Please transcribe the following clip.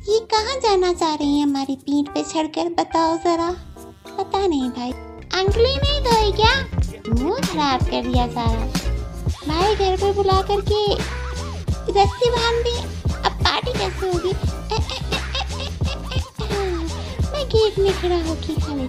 ये कहाँ जाना चाह रही है हमारी पीठ पे चढ़कर, बताओ जरा। पता नहीं भाई। अंगुली नहीं धोई क्या? मुंह खराब कर दिया सारा। भाई घर पे बुला करके रस्सी बांध दी, अब पार्टी कैसे होगी? मैं गेट में खड़ा होके खा लेती।